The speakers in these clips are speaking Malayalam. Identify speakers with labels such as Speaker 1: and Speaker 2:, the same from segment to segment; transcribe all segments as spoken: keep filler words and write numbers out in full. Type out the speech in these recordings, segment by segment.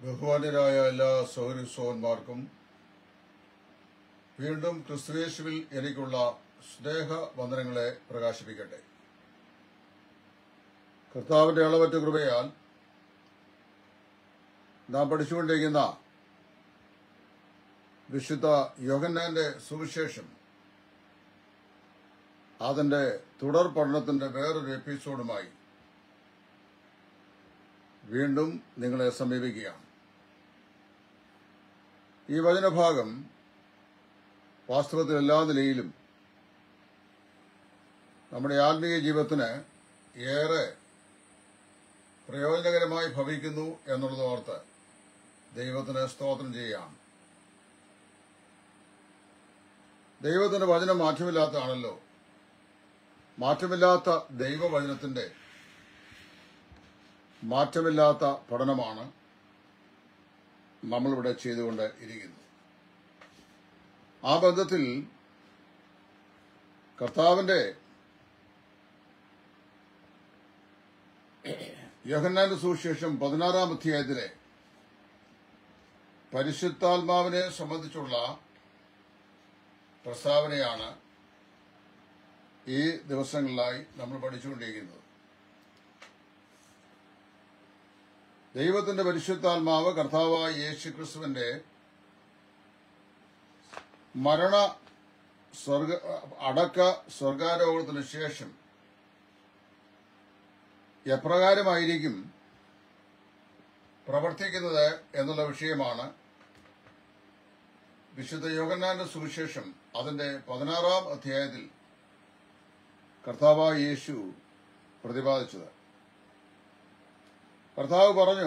Speaker 1: ബഹുമാന്യരായ എല്ലാ സഹോദരന്മാർക്കും വീണ്ടും ക്രിസ്തുയേശുവിൽ എനിക്കുള്ള സ്നേഹ വന്ദനങ്ങളെ പ്രകാശിപ്പിക്കട്ടെ. കർത്താവിന്റെ അളവറ്റ കൃപയാൽ നാം പഠിച്ചുകൊണ്ടിരിക്കുന്ന വിശുദ്ധ യോഹന്നാന്റെ സുവിശേഷം അതിന്റെ തുടർ പഠനത്തിന്റെ വേറൊരു എപ്പിസോഡുമായി വീണ്ടും നിങ്ങളെ സമീപിക്കുകയാണ്. ഈ വചനഭാഗം വാസ്തവത്തിൽ എല്ലാ നിലയിലും നമ്മുടെ ആത്മീയ ജീവിതത്തിന് ഏറെ പ്രയോജനകരമായി ഭവിക്കുന്നു എന്നുള്ളത് ഓർത്ത് ദൈവത്തിന് സ്തോത്രം ചെയ്യുകയാണ്. ദൈവത്തിന്റെ വചനം മാറ്റമില്ലാത്തതാണല്ലോ. മാറ്റമില്ലാത്ത ദൈവവചനത്തിന്റെ മാറ്റമില്ലാത്ത പഠനമാണ് നമ്മളിവിടെ ചെയ്തുകൊണ്ട് ഇരിക്കുന്നത്. ആ ബന്ധത്തിൽ കർത്താവിന്റെ യോഹന്നാന്റെ സുവിശേഷം പതിനാറാം അധ്യായത്തിലെ പരിശുദ്ധാത്മാവിനെ സംബന്ധിച്ചുള്ള പ്രസ്താവനയാണ് ഈ ദിവസങ്ങളിലായി നമ്മൾ പഠിച്ചുകൊണ്ടിരിക്കുന്നത്. ദൈവത്തിന്റെ പരിശുദ്ധാത്മാവ് കർത്താവായ യേശുക്രിസ്തുവിന്റെ മരണ സ്വർഗ അടക്ക സ്വർഗാരോഹണത്തിന് ശേഷം എപ്രകാരമായിരിക്കും പ്രവർത്തിക്കുന്നത് എന്നുള്ള വിഷയമാണ് വിശുദ്ധ യോഹന്നാന്റെ സുവിശേഷം അതിന്റെ പതിനാറാം അധ്യായത്തിൽ കർത്താവായ യേശു പ്രതിപാദിച്ചത്. കർത്താവ് പറഞ്ഞു,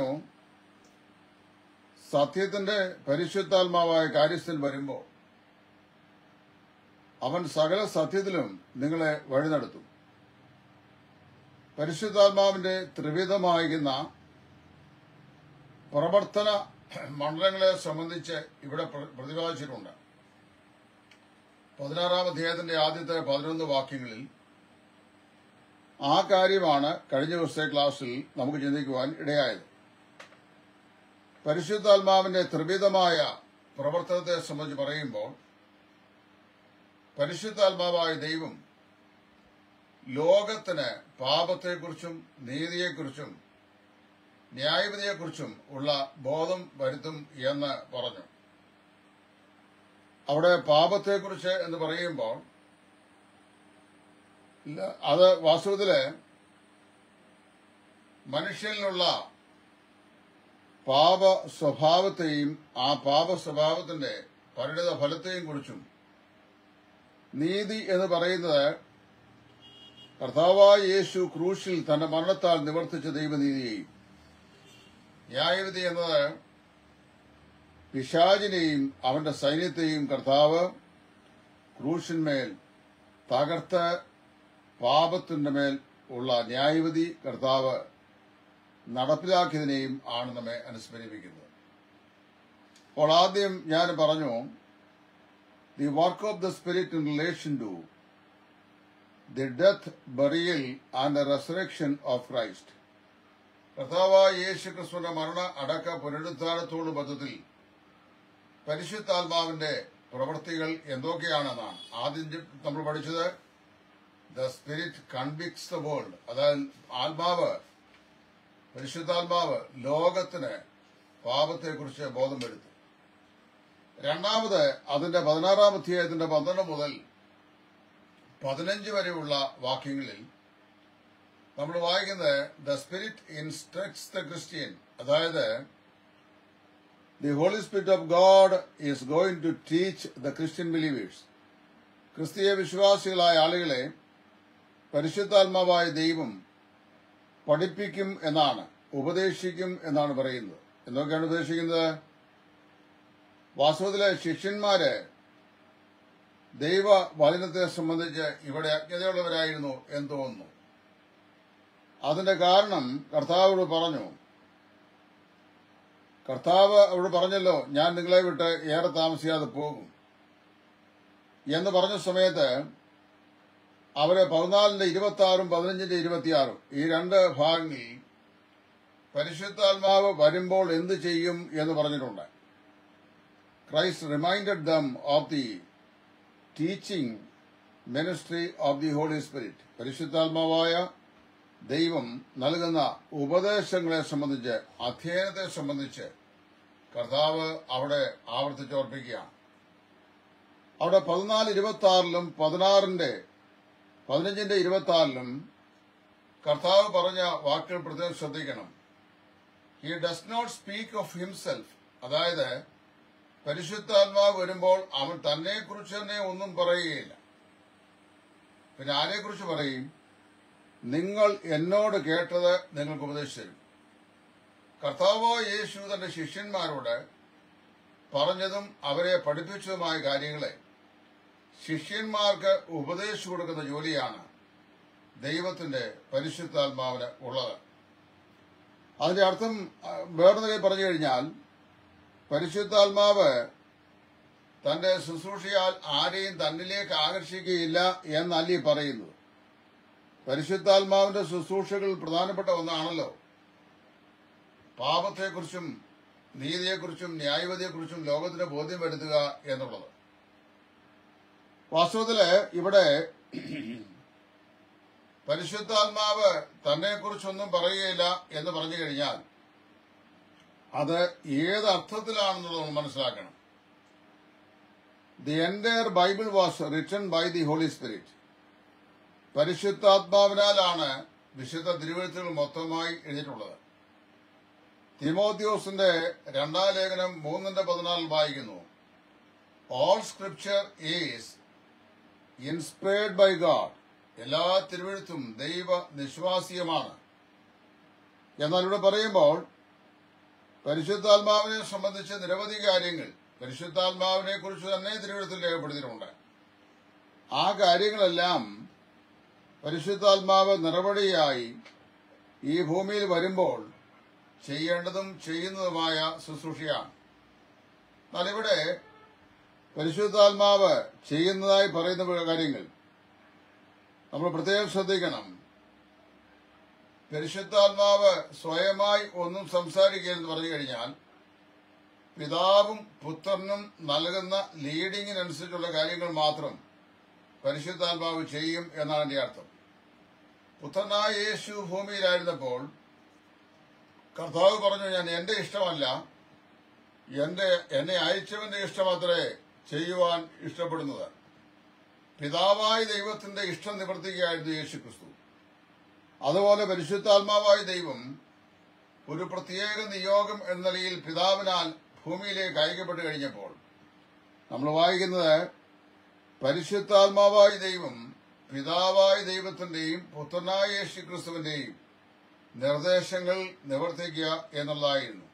Speaker 1: സത്യത്തിന്റെ പരിശുദ്ധാത്മാവായ കാര്യസ്ഥൻ വരുമ്പോൾ അവൻ സകല സത്യത്തിലും നിങ്ങളെ വഴി നടത്തും. പരിശുദ്ധാത്മാവിന്റെ ത്രിവിധമായിരിക്കുന്ന പ്രവർത്തന മണ്ഡലങ്ങളെ സംബന്ധിച്ച് ഇവിടെ പ്രതിപാദിച്ചിട്ടുണ്ട്. പതിനാറാം അധ്യായത്തിന്റെ ആദ്യത്തെ പതിനൊന്ന് വാക്യങ്ങളിൽ ആ കാര്യമാണ് കഴിഞ്ഞ ദിവസത്തെ ക്ലാസ്സിൽ നമുക്ക് ചിന്തിക്കുവാൻ ഇടയായത്. പരിശുദ്ധാത്മാവിന്റെ ത്രിവിധമായ പ്രവർത്തനത്തെ സംബന്ധിച്ച് പറയുമ്പോൾ പരിശുദ്ധാത്മാവായ ദൈവം ലോകത്തിന് പാപത്തെക്കുറിച്ചും നീതിയെക്കുറിച്ചും ന്യായവിധിയെക്കുറിച്ചും ഉള്ള ബോധം വരുത്തും എന്ന് പറഞ്ഞു. അവിടെ പാപത്തെക്കുറിച്ച് എന്ന് പറയുമ്പോൾ അത് വാസ്തവത്തില് മനുഷ്യനിലുള്ള പാപ സ്വഭാവത്തെയും ആ പാപ സ്വഭാവത്തിന്റെ പരിണിത ഫലത്തെയും കുറിച്ചും, നീതി എന്ന് പറയുന്നത് കർത്താവായ യേശു ക്രൂശിൽ തന്റെ മരണത്താൽ നിവർത്തിച്ച ദൈവനീതിയെയും, ന്യായവിധി എന്നത് പിശാചിനെയും അവന്റെ സൈന്യത്തെയും കർത്താവ് ക്രൂശിന്മേൽ തകർത്ത് പാപത്തിന്റെ മേൽ ഉള്ള ന്യായവിധി കർത്താവ് നടപ്പിലാക്കിയതിനെയും ആണ് നമ്മെ അനുസ്മരിപ്പിക്കുന്നത്. അപ്പോൾ ആദ്യം ഞാൻ പറഞ്ഞു, the work of the spirit in relation to the death, burial and the resurrection of Christ. കർത്താവായ യേശു ക്രിസ്തുവിന്റെ മരണ അടക്ക പുനരുദ്ധാനത്തോട് ബന്ധത്തിൽ പരിശുദ്ധാത്മാവിന്റെ പ്രവൃത്തികൾ എന്തൊക്കെയാണെന്നാണ് ആദ്യം നമ്മൾ പഠിച്ചത്. The spirit convicts the world, അതായത് ആത്മാവ്, പരിശുദ്ധാത്മാവ് ലോകത്തിന് പാപത്തെക്കുറിച്ച് ബോധം വരുത്തും. രണ്ടാമത് അതിന്റെ പതിനാറാം അധ്യായത്തിന്റെ പന്ത്രണ്ട് മുതൽ പതിനഞ്ച് വരെയുള്ള വാക്യങ്ങളിൽ നമ്മൾ വായിക്കുന്നത് the spirit instructs the Christian, അതായത് the Holy Spirit of God is going to teach the Christian believers. ക്രിസ്തീയ വിശ്വാസികളായ ആളുകളെ പരിശുദ്ധാത്മാവായ ദൈവം പഠിപ്പിക്കും എന്നാണ്, ഉപദേശിക്കും എന്നാണ് പറയുന്നത്. എന്തൊക്കെയാണ് ഉപദേശിക്കുന്നത്? വാസ്തവത്തിലെ ശിഷ്യന്മാര് ദൈവ വചനത്തെ സംബന്ധിച്ച് ഇവിടെ അജ്ഞതയുള്ളവരായിരുന്നു എന്ന് തോന്നുന്നു. അതിന്റെ കാരണം കർത്താവോട് പറഞ്ഞു. കർത്താവ് അവിടെ പറഞ്ഞല്ലോ, ഞാൻ നിങ്ങളെ വിട്ട് ഏറെ താമസിയാതെ പോകും എന്ന് പറഞ്ഞ സമയത്ത് അവര് പതിനാലിന്റെ ഇരുപത്തി ആറും പതിനഞ്ചിന്റെ ഇരുപത്തിയാറും ഈ രണ്ട് ഭാഗങ്ങളിൽ പരിശുദ്ധാത്മാവ് വരുമ്പോൾ എന്ത് ചെയ്യും എന്ന് പറഞ്ഞിട്ടുണ്ട്. Christ reminded them of the teaching ministry of the Holy Spirit. പരിശുദ്ധാത്മാവായ ദൈവം നൽകുന്ന ഉപദേശങ്ങളെ സംബന്ധിച്ച്, അധ്യയനത്തെ സംബന്ധിച്ച് കർത്താവ് അവിടെ ആവർത്തിച്ചോർപ്പിക്കുകയാണ്. അവിടെ പതിനാല് ഇരുപത്തി ആറിലും പതിനാറിന്റെ പതിനഞ്ചിന്റെ ഇരുപത്തി ആറിലും കർത്താവ് പറഞ്ഞ വാക്കുകൾ പ്രത്യേകം ശ്രദ്ധിക്കണം. He does not speak of himself. അതായത് പരിശുദ്ധാത്മാവ് വരുമ്പോൾ അവൻ തന്നെ കുറിച്ച് തന്നെ ഒന്നും പറയുകയില്ല. പിന്നെ ആരെക്കുറിച്ച് പറയും? നിങ്ങൾ എന്നോട് കേട്ടത് നിങ്ങൾക്ക് ഉപദേശിച്ചു തരും. കർത്താവായ യേശു തന്റെ ശിഷ്യന്മാരോട് പറഞ്ഞതും അവരെ പഠിപ്പിച്ചതുമായ കാര്യങ്ങളെ ശിഷ്യന്മാർക്ക് ഉപദേശിച്ചു കൊടുക്കുന്ന ജോലിയാണ് ദൈവത്തിന്റെ പരിശുദ്ധാത്മാവിന് ഉള്ളത്. അതിന്റെ അർത്ഥം വേറെ നിലയിൽ പറഞ്ഞു കഴിഞ്ഞാൽ, പരിശുദ്ധാത്മാവ് തന്റെ ശുശ്രൂഷയാൽ ആരെയും തന്നിലേക്ക് ആകർഷിക്കുകയില്ല എന്നല്ല പറയുന്നത്. പരിശുദ്ധാത്മാവിന്റെ ശുശ്രൂഷകൾ പ്രധാനപ്പെട്ട ഒന്നാണല്ലോ പാപത്തെക്കുറിച്ചും നീതിയെക്കുറിച്ചും ന്യായവതിയെക്കുറിച്ചും ലോകത്തിന് ബോധ്യം വരുത്തുക എന്നുള്ളത്. വാസ്തവത്തില് ഇവിടെ പരിശുദ്ധാത്മാവ് തന്നെക്കുറിച്ചൊന്നും പറയുകയില്ല എന്ന് പറഞ്ഞു കഴിഞ്ഞാൽ അത് ഏത് അർത്ഥത്തിലാണെന്നുള്ളത് നമ്മൾ മനസ്സിലാക്കണം. The entire Bible was written by the Holy Spirit. പരിശുദ്ധാത്മാവിനാലാണ് വിശുദ്ധ തിരുവെഴുത്തുകൾ മൊത്തമായി എഴുതിയിട്ടുള്ളത്. തിമോത്തിയോസിന്റെ രണ്ടാം ലേഖനം മൂന്നിന്റെ പതിനാലിൽ വായിക്കുന്നു, all scripture is inspired by God. എല്ലാ തിരുവെഴുത്തും ദൈവ നിശ്വാസീയമാണ്. എന്നാൽ ഇവിടെ പറയുമ്പോൾ പരിശുദ്ധാത്മാവിനെ സംബന്ധിച്ച് നിരവധി കാര്യങ്ങൾ പരിശുദ്ധാത്മാവിനെ കുറിച്ച് തന്നെ തിരുവെഴുത്തിൽ രേഖപ്പെടുത്തിയിട്ടുണ്ട്. ആ കാര്യങ്ങളെല്ലാം പരിശുദ്ധാത്മാവ് നിറവടിയായി ഈ ഭൂമിയിൽ വരുമ്പോൾ ചെയ്യേണ്ടതും ചെയ്യുന്നതുമായ ശുശ്രൂഷയാണ്. എന്നാൽ ഇവിടെ പരിശുദ്ധാത്മാവ് ചെയ്യുന്നതായി പറയുന്ന കാര്യങ്ങൾ നമ്മൾ പ്രത്യേകം ശ്രദ്ധിക്കണം. പരിശുദ്ധാത്മാവ് സ്വയമായി ഒന്നും സംസാരിക്കുകയെന്ന് പറഞ്ഞു കഴിഞ്ഞാൽ പിതാവും പുത്രനും നൽകുന്ന ലീഡിങ്ങിനനുസരിച്ചുള്ള കാര്യങ്ങൾ മാത്രം പരിശുദ്ധാത്മാവ് ചെയ്യും എന്നാണ് എന്റെ അർത്ഥം. പുത്രനായ യേശു ഭൂമിയിലായിരുന്നപ്പോൾ കർത്താവ് പറഞ്ഞു, ഞാൻ എന്റെ ഇഷ്ടമല്ല, എന്റെ എന്നെ അയച്ചവന്റെ ഇഷ്ടമത്രേ ചെയ്യുവാൻ ഇഷ്ടപ്പെടുന്നത്. പിതാവായ ദൈവത്തിന്റെ ഇഷ്ടം നിവർത്തിക്കുകയായിരുന്നു യേശു ക്രിസ്തു. അതുപോലെ പരിശുദ്ധാത്മാവായ ദൈവം ഒരു പ്രത്യേക നിയോഗം എന്ന നിലയിൽ പിതാവിനാൽ ഭൂമിയിലേക്ക് അയക്കപ്പെട്ട് കഴിഞ്ഞപ്പോൾ നമ്മൾ വായിക്കുന്നത്, പരിശുദ്ധാത്മാവായ ദൈവം പിതാവായ ദൈവത്തിന്റെയും പുത്രനായ യേശു ക്രിസ്തുവിന്റെയും നിർദ്ദേശങ്ങൾ നിവർത്തിക്കുക എന്നുള്ളതായിരുന്നു.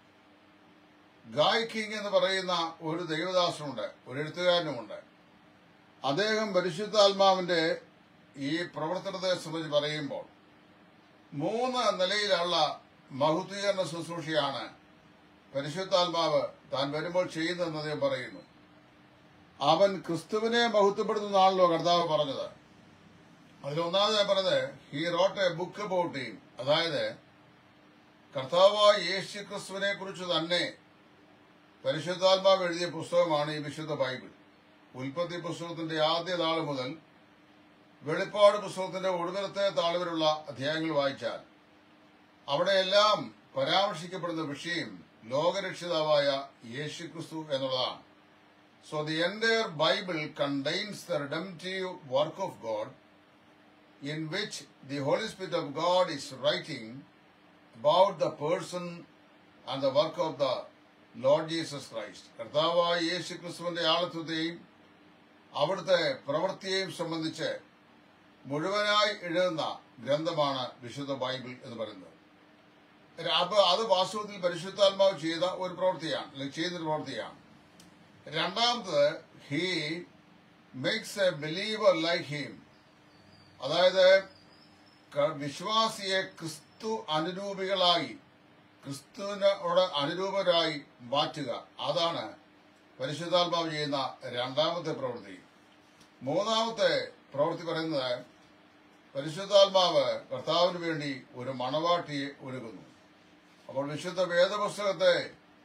Speaker 1: ഗായ് കിങ് എന്ന് പറയുന്ന ഒരു ദൈവദാസനുണ്ട്, ഒരു എഴുത്തുകാരനുമുണ്ട്. അദ്ദേഹം പരിശുദ്ധാത്മാവിന്റെ ഈ പ്രവർത്തനത്തെ സംബന്ധിച്ച് പറയുമ്പോൾ മൂന്ന് നിലയിലുള്ള മഹത്വീകരണ ശുശ്രൂഷയാണ് പരിശുദ്ധാത്മാവ് താൻ വരുമ്പോൾ ചെയ്യുന്നതെന്ന് അദ്ദേഹം പറയുന്നു. അവൻ ക്രിസ്തുവിനെ മഹത്വപ്പെടുത്തുന്നതാണല്ലോ കർത്താവ് പറഞ്ഞത്. അതിലൊന്നാമത് പറഞ്ഞത്, he wrote a book about him. അതായത് കർത്താവായ യേശു ക്രിസ്തുവിനെ കുറിച്ച് തന്നെ പരിശുദ്ധാത്മാവ് എഴുതിയ പുസ്തകമാണ് ഈ വിശുദ്ധ ബൈബിൾ. ഉൽപ്പത്തി പുസ്തകത്തിന്റെ ആദ്യ താള് മുതൽ വെളിപ്പാട് പുസ്തകത്തിന്റെ ഒടുവിലത്തെ താള് വരെയുള്ള അധ്യായങ്ങൾ വായിച്ചാൽ അവിടെയെല്ലാം പരാമർശിക്കപ്പെടുന്ന വിഷയം ലോകരക്ഷിതാവായ യേശു ക്രിസ്തു എന്നുള്ളതാണ്. So the entire Bible contains the redemptive work of God in which the Holy Spirit of God is writing about the person and the work of the Lord Jesus Christ. കർത്താവായ യേശു ക്രിസ്തുവിന്റെ ആളത്വത്തെയും അവിടുത്തെ പ്രവൃത്തിയെയും സംബന്ധിച്ച് മുഴുവനായി എഴുതുന്ന ഗ്രന്ഥമാണ് വിശുദ്ധ ബൈബിൾ എന്ന് പറയുന്നത്. അപ്പൊ അത് വാസ്തവത്തിൽ പരിശുദ്ധാത്മാവ് ചെയ്ത ഒരു പ്രവൃത്തിയാണ്, അല്ലെങ്കിൽ ചെയ്യുന്നൊരു പ്രവൃത്തിയാണ്. രണ്ടാമത്, he makes a believer like him. അതായത് വിശ്വാസിയെ ക്രിസ്തു അനുരൂപികളായി, ക്രിസ്തുവിനോട് അനുരൂപരായി മാറ്റുക. അതാണ് പരിശുദ്ധാത്മാവ് ചെയ്യുന്ന രണ്ടാമത്തെ പ്രവൃത്തി. മൂന്നാമത്തെ പ്രവൃത്തി പറയുന്നത്, പരിശുദ്ധാത്മാവ് കർത്താവിന് വേണ്ടി ഒരു മണവാട്ടിയെ ഒരുക്കുന്നു. അപ്പോൾ വിശുദ്ധ വേദപുസ്തകത്തെ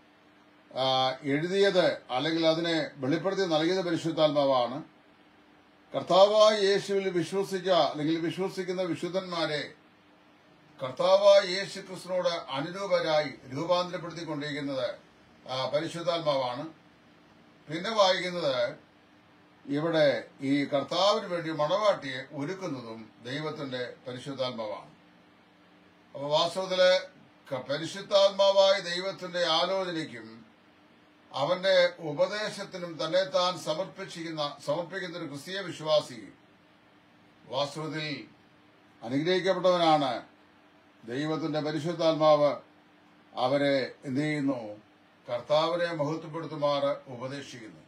Speaker 1: എഴുതിയത് അല്ലെങ്കിൽ അതിനെ വെളിപ്പെടുത്തി നൽകിയത് പരിശുദ്ധാത്മാവാണ്. കർത്താവായ യേശുവിൽ വിശ്വസിച്ച അല്ലെങ്കിൽ വിശ്വസിക്കുന്ന വിശുദ്ധന്മാരെ കർത്താവായ യേശു ക്രിസ്തുവിനോട് അനുരൂപരായി രൂപാന്തരപ്പെടുത്തിക്കൊണ്ടിരിക്കുന്നത് പരിശുദ്ധാത്മാവാണ്. പിന്നെ വായിക്കുന്നത് ഇവിടെ ഈ കർത്താവിന് വേണ്ടി മണവാട്ടിയെ ഒരുക്കുന്നതും ദൈവത്തിന്റെ പരിശുദ്ധാത്മാവാണ്. അപ്പൊ വാസ്തവത്തില് പരിശുദ്ധാത്മാവായ ദൈവത്തിന്റെ ആലോചനയ്ക്കും അവന്റെ ഉപദേശത്തിനും തന്നെ താൻ സമർപ്പിച്ചിരിക്കുന്ന സമർപ്പിക്കുന്ന ഒരു ക്രിസ്തീയ വിശ്വാസി വാസ്തവത്തിൽ അനുഗ്രഹിക്കപ്പെട്ടവനാണ്. ദൈവത്തിന്റെ പരിശുദ്ധാത്മാവ് അവരെ എന്ത് ചെയ്യുന്നു? കർത്താവിനെ മഹത്വപ്പെടുത്തുമാറ് ഉപദേശിക്കുന്നു.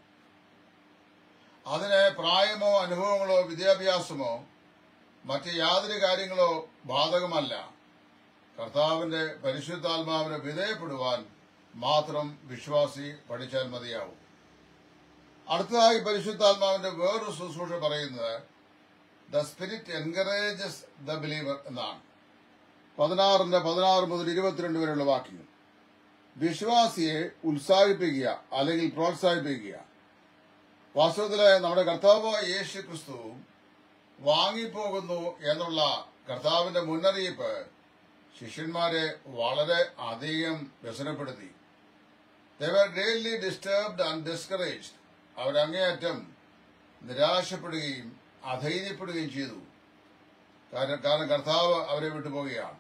Speaker 1: അതിന് പ്രായമോ അനുഭവങ്ങളോ വിദ്യാഭ്യാസമോ മറ്റ് യാതൊരു കാര്യങ്ങളോ ബാധകമല്ല. കർത്താവിന്റെ പരിശുദ്ധാത്മാവിന് വിധേയപ്പെടുവാൻ മാത്രം വിശ്വാസി പഠിച്ചാൽ മതിയാവും. അടുത്തതായി പരിശുദ്ധാത്മാവിന്റെ വേറൊരു ശുശ്രൂഷ പറയുന്നത് the spirit encourages the believer എന്നാണ്. പതിനാറിന്റെ പതിനാറ് മുതൽ ഇരുപത്തിരണ്ട് വരെയുള്ള വാക്യങ്ങൾ വിശ്വാസിയെ ഉത്സാഹിപ്പിക്കുക അല്ലെങ്കിൽ പ്രോത്സാഹിപ്പിക്കുക. വാസ്തവത്തില് നമ്മുടെ കർത്താവായ യേശു ക്രിസ്തു വാങ്ങിപ്പോകുന്നു എന്നുള്ള കർത്താവിന്റെ മുന്നറിയിപ്പ് ശിഷ്യന്മാരെ വളരെ അധികം വ്യസനപ്പെടുത്തി. They were greatly disturbed and discouraged. അവരങ്ങേയറ്റം നിരാശപ്പെടുകയും അധൈര്യപ്പെടുകയും ചെയ്തു. കാരണം കാരണം കർത്താവ് അവരെ വിട്ടുപോവുകയാണ്.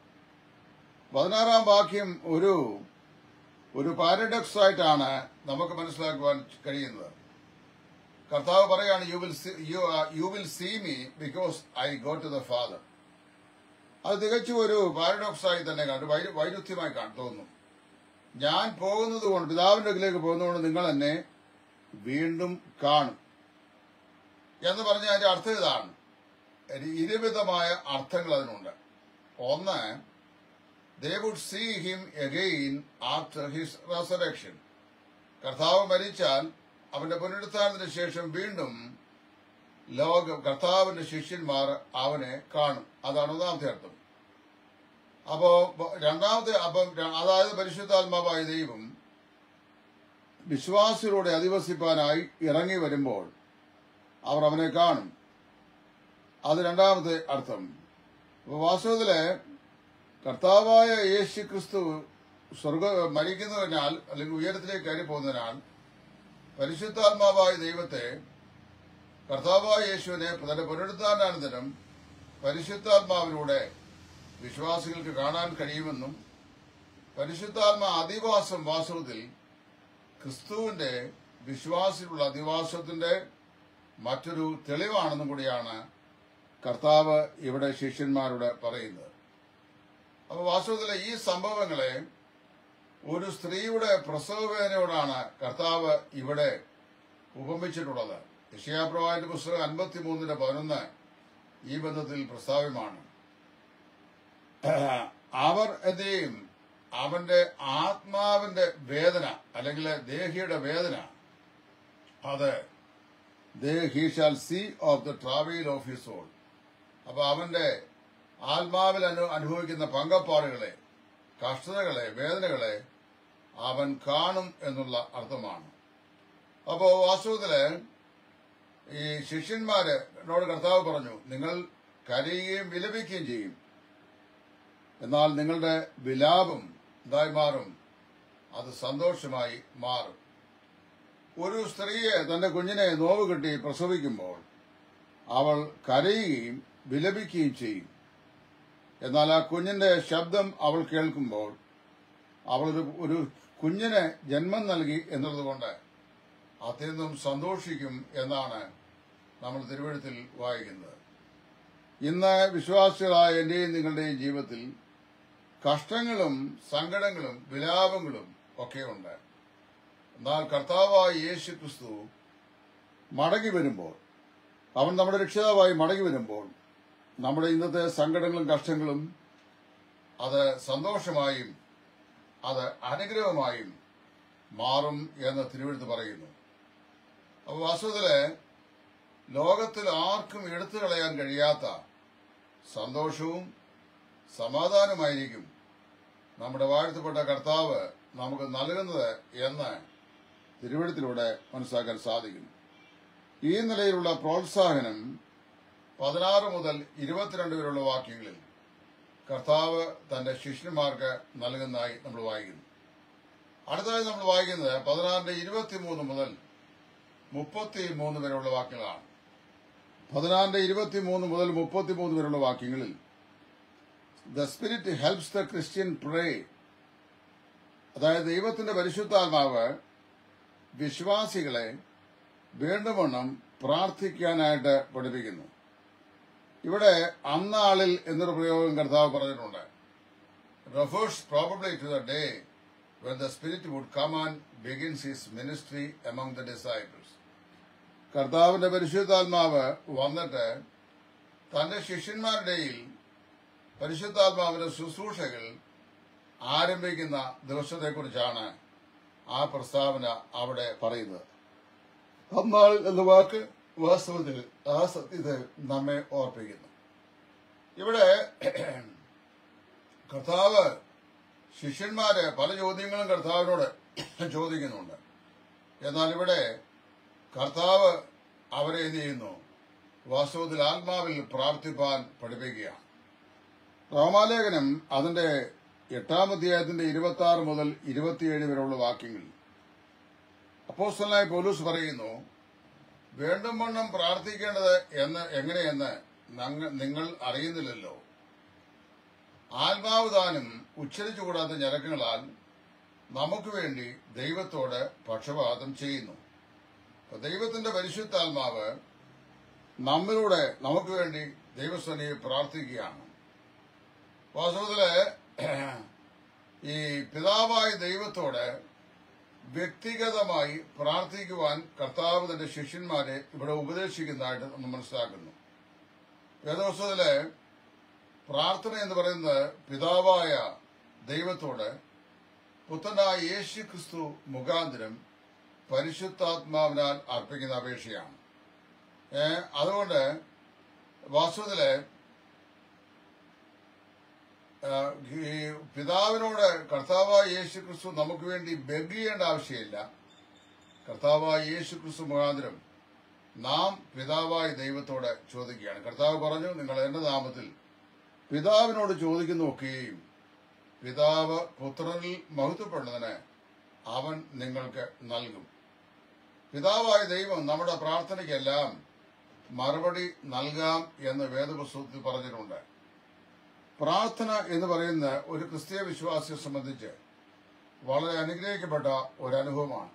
Speaker 1: പതിനാറാം വാക്യം ഒരു ഒരു പാരഡോക്സ് ആയിട്ടാണ് നമുക്ക് മനസ്സിലാക്കുവാൻ കഴിയുന്നത്. കർത്താവ് പറയാണ്, you will you will see me because I go to the Father. അത് തികച്ചും ഒരു പാരഡോക്സ് ആയി തന്നെ കണ്ടു, വൈരുദ്ധ്യമായി തോന്നുന്നു. ഞാൻ പോകുന്നത് കൊണ്ട്, പിതാവിന്റെ അടുക്കിലേക്ക് പോകുന്നതുകൊണ്ട് നിങ്ങൾ എന്നെ വീണ്ടും കാണും എന്ന് പറഞ്ഞ അതിന്റെ അർത്ഥം ഇതാണ്. ഇരുവിധമായ അർത്ഥങ്ങൾ അതിനുണ്ട്. ഒന്ന്, they would see him again after his resurrection. കർത്താവ് മരിച്ചാൽ അവന്റെ പുനരുത്ഥാനത്തിന് ശേഷം വീണ്ടും ലോക കർത്താവിന്റെ ശിഷ്യന്മാർ അവനെ കാണും. അതാണ് ഒന്നാമത്തെ അർത്ഥം. അപ്പോ രണ്ടാമത്തെ അപ്പം അതായത് പരിശുദ്ധാത്മാവായ ദൈവം വിശ്വാസികളുടെ അധിവസിപ്പാനായി ഇറങ്ങി വരുമ്പോൾ അവർ അവനെ കാണും. അത് രണ്ടാമത്തെ അർത്ഥം. വാസ്തവത്തില് കർത്താവായ യേശു ക്രിസ്തു സ്വർഗ മരിക്കുന്നതിനാൽ അല്ലെങ്കിൽ ഉയരത്തിലേക്ക് കയറി പോകുന്നതിനാൽ പരിശുദ്ധാത്മാവായ ദൈവത്തെ കർത്താവായ യേശുവിനെ തന്റെ പുനരുദ്ധാനാനന്തരം പരിശുദ്ധാത്മാവിലൂടെ വിശ്വാസികൾക്ക് കാണാൻ കഴിയുമെന്നും പരിശുദ്ധാത്മാ അധിവാസം വാസ്തവത്തിൽ ക്രിസ്തുവിന്റെ വിശ്വാസികളുടെ അധിവാസത്തിന്റെ മറ്റൊരു തെളിവാണെന്നും കൂടിയാണ് കർത്താവ് ഇവിടെ ശിഷ്യന്മാരോട് പറയുന്നത്. അപ്പൊ വാസ്തവത്തിലെ ഈ സംഭവങ്ങളെ ഒരു സ്ത്രീയുടെ പ്രസവവേദനയോടാണ് കർത്താവ് ഇവിടെ ഉപമിച്ചിട്ടുള്ളത്. യെശയ്യാപ്രവാചകന്റെ പുസ്തകം അൻപത്തിമൂന്നിന്റെ പതിനൊന്ന് ഈ ബന്ധത്തിൽ പ്രസ്താവ്യമാണ്. അവർ എന്ത് ചെയ്യും? അവന്റെ ആത്മാവിന്റെ വേദന അല്ലെങ്കിൽ ദേഹിയുടെ വേദന, അത് he shall see of the travel of his soul. അപ്പൊ അവന്റെ ആത്മാവിൽ അനു അനുഭവിക്കുന്ന പങ്കപ്പാടുകളെ, കഷ്ടതകളെ, വേദനകളെ അവൻ കാണും എന്നുള്ള അർത്ഥമാണ്. അപ്പോ വാസ്തവത്തില് ഈ ശിഷ്യന്മാരോട് കർത്താവ് പറഞ്ഞു, നിങ്ങൾ കരയുകയും വിലപിക്കുകയും ചെയ്യും, എന്നാൽ നിങ്ങളുടെ വിലാപം ഇതായി മാറും, അത് സന്തോഷമായി മാറും. ഒരു സ്ത്രീയെ തന്റെ കുഞ്ഞിനെ നോവ് കിട്ടി പ്രസവിക്കുമ്പോൾ അവൾ കരയുകയും വിലപിക്കുകയും ചെയ്യും. എന്നാൽ ആ കുഞ്ഞിന്റെ ശബ്ദം അവൾ കേൾക്കുമ്പോൾ അവളൊരു ഒരു കുഞ്ഞിന് ജന്മം നൽകി എന്നുള്ളതുകൊണ്ട് അത്യന്തം സന്തോഷിക്കും എന്നാണ് നമ്മൾ തിരുവെഴുത്തിൽ വായിക്കുന്നത്. ഇന്ന് വിശ്വാസികളായ എന്റെയും നിങ്ങളുടെയും ജീവിതത്തിൽ കഷ്ടങ്ങളും സങ്കടങ്ങളും വിലാപങ്ങളും ഒക്കെ ഉണ്ട്. എന്നാൽ കർത്താവായ യേശു ക്രിസ്തു മടങ്ങി വരുമ്പോൾ, അവൻ നമ്മുടെ രക്ഷിതാവായി മടങ്ങി വരുമ്പോൾ നമ്മുടെ ഇന്നത്തെ സങ്കടങ്ങളും കഷ്ടങ്ങളും അത് സന്തോഷമായും അത് അനുഗ്രഹമായും മാറും എന്ന് തിരുവെഴുത്ത് പറയുന്നു. അപ്പൊ വാസ്തവത്തില് ലോകത്തിൽ ആർക്കും എടുത്തു കളയാൻ കഴിയാത്ത സന്തോഷവും സമാധാനമായിരിക്കും നമ്മുടെ വാഴ്ത്തപ്പെട്ട കർത്താവ് നമുക്ക് നൽകുന്നത് എന്ന് തിരുവെഴുത്തിലൂടെ മനസ്സിലാക്കാൻ സാധിക്കുന്നു. ഈ നിലയിലുള്ള പ്രോത്സാഹനം പതിനാറ് മുതൽ ഇരുപത്തിരണ്ട് വരെയുള്ള വാക്യങ്ങളിൽ കർത്താവ് തന്റെ ശിഷ്യന്മാർക്ക് നൽകുന്നതായി നമ്മൾ വായിക്കുന്നു. അടുത്തതായി നമ്മൾ വായിക്കുന്നത് പതിനാറിന്റെ ഇരുപത്തിമൂന്ന് മുതൽ മുപ്പത്തി മൂന്ന് വരെയുള്ള വാക്യങ്ങളാണ്. പതിനാറിന്റെ ഇരുപത്തിമൂന്ന് മുതൽ മുപ്പത്തിമൂന്ന് വരെയുള്ള വാക്യങ്ങളിൽ the spirit helps the Christian pray, അതായത് ദൈവത്തിന്റെ പരിശുദ്ധാത്മാവ് വിശ്വാസികളെ വേണ്ടുവണ്ണം പ്രാർത്ഥിക്കാനായിട്ട് പഠിപ്പിക്കുന്നു. ഇവിടെ അന്നാളിൽ എന്നൊരു പ്രയോഗം കർത്താവ് പറഞ്ഞിട്ടുണ്ട്. Refers probably to the day when the Spirit would come and begins his ministry among the disciples. കർത്താവിന്റെ പരിശുദ്ധാത്മാവ് വന്നിട്ട് തന്റെ ശിഷ്യന്മാരുടെയിൽ പരിശുദ്ധാത്മാവിന്റെ ശുശ്രൂഷകൾ ആരംഭിക്കുന്ന ദിവസത്തെക്കുറിച്ചാണ് ആ പ്രസ്താവന അവിടെ പറയുന്നത്. അന്നാൾ എന്ന വാക്ക് വാസ്തവത്തിൽ ആ സത്യത്തെ നമ്മെ ഓർപ്പിക്കുന്നു. ഇവിടെ കർത്താവ് ശിഷ്യന്മാര് പല ചോദ്യങ്ങളും കർത്താവിനോട് ചോദിക്കുന്നുണ്ട്. എന്നാൽ ഇവിടെ കർത്താവ് അവരെ എന്ത് ചെയ്യുന്നു? വാസ്തവത്തിൽ ആത്മാവിൽ പ്രാർത്ഥിപ്പാൻ പഠിപ്പിക്കുകയാണ്. റോമാലേഖനം അതിന്റെ എട്ടാം അധ്യായത്തിന്റെ ഇരുപത്തി ആറ് മുതൽ ഇരുപത്തിയേഴ് വരെയുള്ള വാക്യങ്ങളിൽ അപ്പോസ്തലനായ പൗലോസ് പറയുന്നു, വേണ്ടും വണ്ണം പ്രാർത്ഥിക്കേണ്ടത് എന്ന് എങ്ങനെയെന്ന് നിങ്ങൾ അറിയുന്നില്ലല്ലോ. ആത്മാവ് താനും ഉച്ചരിച്ചുകൂടാത്ത ഞരക്കങ്ങളാൽ നമുക്ക് വേണ്ടി ദൈവത്തോട് പക്ഷപാതം ചെയ്യുന്നു. ദൈവത്തിന്റെ പരിശുദ്ധാത്മാവ് നമ്മിലൂടെ നമുക്ക് വേണ്ടി ദൈവസന്നിധിയിൽ പ്രാർത്ഥിക്കുകയാണ്. വാസ്തവത്തില് ഈ പിതാവായ ദൈവത്തോട് വ്യക്തിഗതമായി പ്രാർത്ഥിക്കുവാൻ കർത്താവ് തന്റെ ശിഷ്യന്മാരെ ഇവിടെ ഉപദേശിക്കുന്നതായിട്ട് നമ്മൾ മനസ്സിലാക്കുന്നു. വേദപുസ്തകത്തിലെ പ്രാർത്ഥന എന്ന് പറയുന്നത് പിതാവായ ദൈവത്തോട് പുത്രനായ യേശു ക്രിസ്തു മുഖാന്തരം പരിശുദ്ധാത്മാവിനാൽ അർപ്പിക്കുന്ന അപേക്ഷയാണ്. ഏഹ് അതുകൊണ്ട് വാസ്തവത്തില് ഈ പിതാവിനോട് കർത്താവായ യേശു ക്രിസ്തു നമുക്ക് വേണ്ടി ബെഗ് ചെയ്യേണ്ട ആവശ്യമില്ല. കർത്താവായ യേശു ക്രിസ്തു മുഖാന്തരം നാം പിതാവായ ദൈവത്തോട് ചോദിക്കുകയാണ്. കർത്താവ് പറഞ്ഞു, നിങ്ങൾ എന്റെ നാമത്തിൽ പിതാവിനോട് ചോദിക്കുന്നതൊക്കെയും പിതാവ് പുത്രനിൽ മഹത്വപ്പെടുന്നതിന് അവൻ നിങ്ങൾക്ക് നൽകും. പിതാവായ ദൈവം നമ്മുടെ പ്രാർത്ഥനയ്ക്കെല്ലാം മറുപടി നൽകാം എന്ന് വേദപുസ്തകത്തിൽ പറഞ്ഞിട്ടുണ്ട്. പ്രാർത്ഥന എന്ന് പറയുന്ന ഒരു ക്രിസ്തീയ വിശ്വാസിയെ സംബന്ധിച്ച് വളരെ അനുഗ്രഹിക്കപ്പെട്ട ഒരു അനുഭവമാണ്.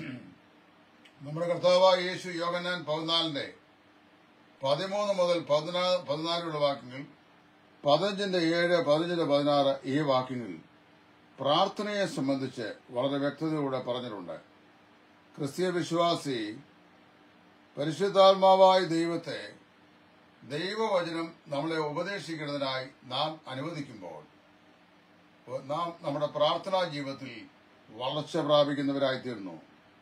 Speaker 1: നമ്മുടെ കർത്താവായ യേശു യോഹന്നാൻ പതിനാലിന്റെ പതിമൂന്ന് മുതൽ പതിനാല് പതിനാലുള്ള വാക്യങ്ങൾ, പതിനഞ്ചിന്റെ ഏഴ് പതിനഞ്ചിന്റെ പതിനാറ് ഈ വാക്യങ്ങളിൽ പ്രാർത്ഥനയെ സംബന്ധിച്ച് വളരെ വ്യക്തതയോടെ പറഞ്ഞിട്ടുണ്ട്. ക്രിസ്തീയ വിശ്വാസി പരിശുദ്ധാത്മാവായ ദൈവത്തെ ദൈവവചനം നമ്മളെ ഉപദേശിക്കുന്നതിനായി നാം അനുവദിക്കുമ്പോൾ നാം നമ്മുടെ പ്രാർത്ഥനാ ജീവിതത്തിൽ വളർച്ച പ്രാപിക്കുന്നവരായിത്തീർന്നു.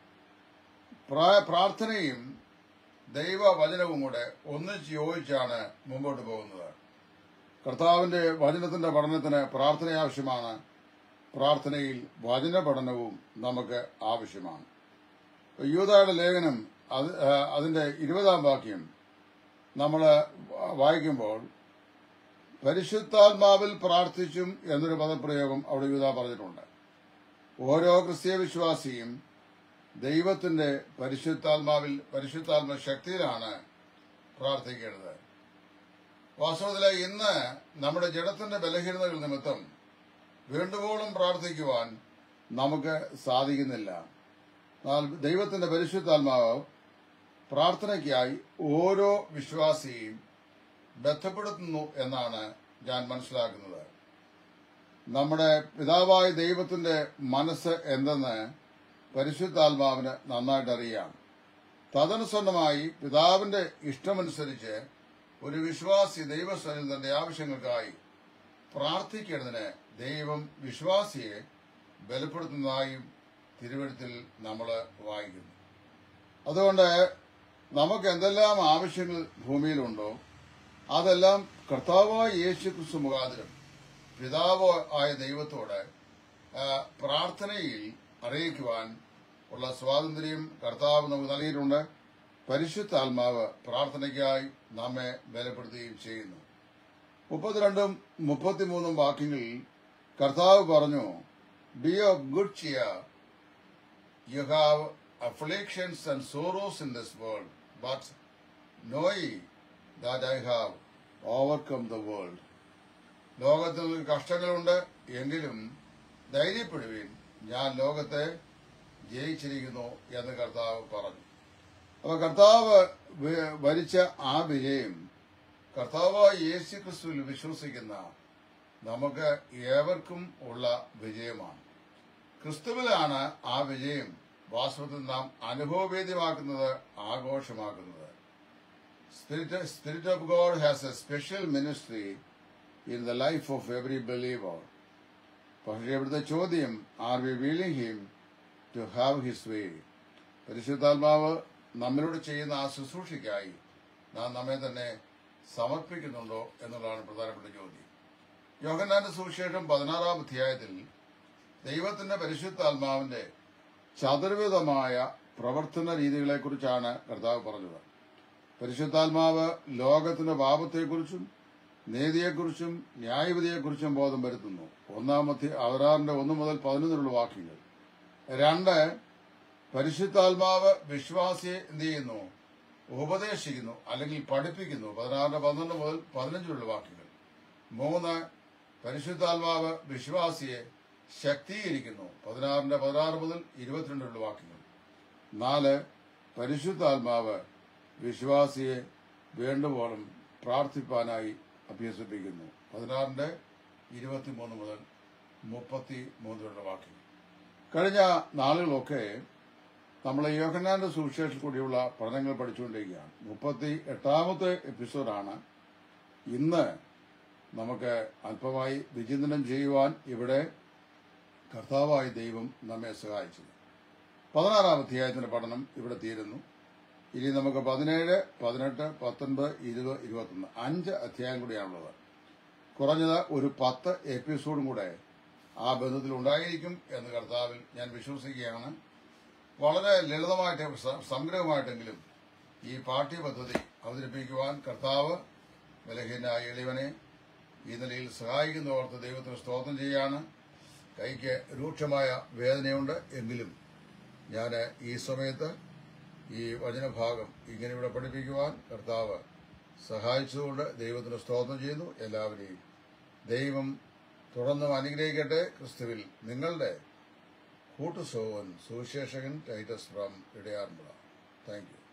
Speaker 1: പ്രാർത്ഥനയും ദൈവവചനവും കൂടെ ഒന്നിച്ച് യോജിച്ചാണ് മുമ്പോട്ട് പോകുന്നത്. കർത്താവിന്റെ വചനത്തിന്റെ പഠനത്തിന് പ്രാർത്ഥന ആവശ്യമാണ്. പ്രാർത്ഥനയിൽ വചന പഠനവും നമുക്ക് ആവശ്യമാണ്. യൂദായുടെ ലേഖനം അത് അതിന്റെ ഇരുപതാം വാക്യം നമ്മൾ വായിക്കുമ്പോൾ പരിശുദ്ധാത്മാവിൽ പ്രാർത്ഥിച്ചും എന്നൊരു പദപ്രയോഗം അവിടെ യൂദാ പറഞ്ഞിട്ടുണ്ട്. ഓരോ ക്രിസ്തീയ വിശ്വാസിയും ദൈവത്തിന്റെ പരിശുദ്ധാത്മാവിൽ പരിശുദ്ധാത്മ ശക്തിയിലാണ് പ്രാർത്ഥിക്കേണ്ടത്. വാസ്തവത്തില് ഇന്ന് നമ്മുടെ ജഡത്തിന്റെ ബലഹീനതകൾ നിമിത്തം വേണ്ടുവോളം പ്രാർത്ഥിക്കുവാൻ നമുക്ക് സാധിക്കുന്നില്ല. എന്നാൽ ദൈവത്തിന്റെ പരിശുദ്ധാത്മാവ് പ്രാർത്ഥനയ്ക്കായി ഓരോ വിശ്വാസിയെയും ബന്ധപ്പെടുത്തുന്നു എന്നാണ് ഞാൻ മനസ്സിലാക്കുന്നത്. നമ്മുടെ പിതാവായ ദൈവത്തിന്റെ മനസ്സ് എന്തെന്ന് പരിശുദ്ധാത്മാവിന് നന്നായിട്ട് അറിയാം. തദനുസരണമായി പിതാവിന്റെ ഇഷ്ടമനുസരിച്ച് ഒരു വിശ്വാസി ദൈവസന്നിധിയിൽ തന്റെ ആവശ്യങ്ങൾക്കായി പ്രാർത്ഥിക്കേണ്ടതിന് ദൈവം വിശ്വാസിയെ ബലപ്പെടുത്തുന്നതായും തിരുവെഴുത്തിൽ നമ്മൾ വായിക്കുന്നു. അതുകൊണ്ട് നമുക്ക് എന്തെല്ലാം ആവശ്യങ്ങൾ ഭൂമിയിലുണ്ടോ അതെല്ലാം കർത്താവായ യേശു ക്രിസ്തു മുഖാന്തരം പിതാവ് ആയ ദൈവത്തോട് പ്രാർത്ഥനയിൽ അറിയിക്കുവാൻ ഉള്ള സ്വാതന്ത്ര്യം കർത്താവ് നമുക്ക് നൽകിയിട്ടുണ്ട്. പരിശുദ്ധാത്മാവ് പ്രാർത്ഥനയ്ക്കായി നമ്മെ ബലപ്പെടുത്തുകയും ചെയ്യുന്നു. മുപ്പത്തിരണ്ടും മുപ്പത്തിമൂന്നും വാക്യങ്ങളിൽ കർത്താവ് പറഞ്ഞു, be of good cheer, you have afflictions and sorrows in this world, but know ye that I have overcome the world. ലോകത്തിൽ കഷ്ടങ്ങളുണ്ട്, എങ്കിലും ധൈര്യപ്പെടുവീൻ, ഞാൻ ലോകത്തെ ജയിച്ചിരിക്കുന്നു എന്ന് കർത്താവ് പറഞ്ഞു. അപ്പൊ കർത്താവ് വരിച്ച ആ വിജയം കർത്താവായ യേശു ക്രിസ്തുവിൽ വിശ്വസിക്കുന്ന നമുക്ക് ഏവർക്കും ഉള്ള വിജയമാണ്. ക്രിസ്തുവിലാണ് ആ വിജയം വാസ്തവത്തിൽ നാം അനുഭവവേദ്യമാക്കുന്നത്, ആഘോഷമാക്കുന്നത്. Spirit spirit of God has a special ministry in the life of every believer. പക്ഷേ ഇവിടുത്തെ ചോദ്യം, are we willing him to have his way? പരിശുദ്ധാത്മാവ് നമ്മിലൂടെ ചെയ്യുന്ന ആ ശുശ്രൂഷയ്ക്കായി നാം നമ്മെ തന്നെ സമർപ്പിക്കുന്നുണ്ടോ എന്നുള്ളതാണ് പ്രധാനപ്പെട്ട ചോദ്യം. യോഹന്നാന്റെ സുവിശേഷം പതിനാറാം അധ്യായത്തിൽ ദൈവത്തിന്റെ പരിശുദ്ധാത്മാവിന്റെ ചതുർവിധമായ പ്രവർത്തന രീതികളെക്കുറിച്ചാണ് കർത്താവ് പറഞ്ഞത്. പരിശുദ്ധാത്മാവ് ലോകത്തിന്റെ പാപത്തെക്കുറിച്ചും നീതിയെക്കുറിച്ചും ന്യായവിധിയെക്കുറിച്ചും ബോധം വരുത്തുന്നു. ഒന്നാമത്തെ അവതാറിന്റെ ഒന്ന് മുതൽ പതിനൊന്നിലുള്ള വാക്യങ്ങൾ. രണ്ട്, പരിശുദ്ധാത്മാവ് വിശ്വാസിയെ എന്ത് ചെയ്യുന്നു? ഉപദേശിക്കുന്നു അല്ലെങ്കിൽ പഠിപ്പിക്കുന്നു. പതിനാറിന്റെ പന്ത്രണ്ട് മുതൽ പതിനഞ്ചിലുള്ള വാക്യങ്ങൾ. മൂന്ന്, പരിശുദ്ധാത്മാവ് വിശ്വാസിയെ ശക്തീകരിക്കുന്നു. പതിനാറിന്റെ പതിനാറ് മുതൽ ഇരുപത്തിരണ്ടിലുള്ള വാക്യങ്ങൾ. നാല്, പരിശുദ്ധാത്മാവ് വിശ്വാസിയെ വേണ്ടുവോളം പ്രാർത്ഥിപ്പാനായി അഭ്യസിപ്പിക്കുന്നു. പതിനാറിന്റെ ഇരുപത്തിമൂന്ന് മുതൽ മുപ്പത്തി മൂന്നിലുള്ള വാക്യങ്ങൾ. കഴിഞ്ഞ നാളുകളൊക്കെ നമ്മൾ യോഹന്നാന്റെ സുവിശേഷത്തിൽ കൂടിയുള്ള പഠനങ്ങൾ പഠിച്ചുകൊണ്ടിരിക്കുകയാണ്. മുപ്പത്തി എട്ടാമത്തെ എപ്പിസോഡാണ് ഇന്ന് നമുക്ക് അല്പമായി വിചിന്തനം ചെയ്യുവാൻ ഇവിടെ കർത്താവായ ദൈവം നമ്മെ സഹായിച്ചത്. പതിനാറാം അധ്യായത്തിന്റെ പഠനം ഇവിടെ തീരുന്നു. ഇനി നമുക്ക് പതിനേഴ്, പതിനെട്ട്, പത്തൊൻപത്, ഇരുപത്, ഇരുപത്തൊന്ന് അഞ്ച് അധ്യായം കൂടിയാണുള്ളത്. കുറഞ്ഞത് ഒരു പത്ത് എപ്പിസോഡും കൂടെ ആ ബന്ധത്തിൽ ഉണ്ടായിരിക്കും എന്ന് കർത്താവിൽ ഞാൻ വിശ്വസിക്കുകയാണ്. വളരെ ലളിതമായിട്ട് സംഗ്രഹമായിട്ടെങ്കിലും ഈ പാഠ്യപദ്ധതി അവതരിപ്പിക്കുവാൻ കർത്താവ് ബലഹീനായ എളിയവനെ ഈ നിലയിൽ സഹായിക്കുന്നവർക്ക് ദൈവത്തിന് സ്തോത്രം ചെയ്യാണ്. കൈക്ക് രൂക്ഷമായ വേദനയുണ്ട്, എങ്കിലും ഞാൻ ഈ സമയത്ത് ഈ വചനഭാഗം ഇങ്ങനെ ഇവിടെ പഠിപ്പിക്കുവാൻ കർത്താവ് സഹായിച്ചതുകൊണ്ട് ദൈവത്തിന് സ്തോത്രം ചെയ്യുന്നു. എല്ലാവരെയും ദൈവം തുടർന്നും അനുഗ്രഹിക്കട്ടെ. ക്രിസ്തുവിൽ നിങ്ങളുടെ കൂട്ടുസഹോദരൻ സുവിശേഷകൻ Titus from Idayarmula. Thank U.